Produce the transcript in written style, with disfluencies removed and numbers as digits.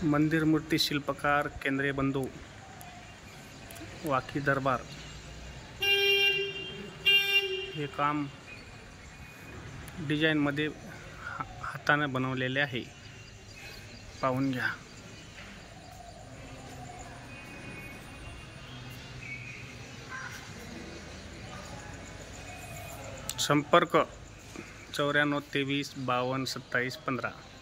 मंदिर मूर्ती शिल्पकार केंद्रे बंधू वाकी दरबार हे काम डिझाइन मध्ये हाताने बनवलेले आहे। पाहून घ्या। संपर्क 94 23 52 27 15।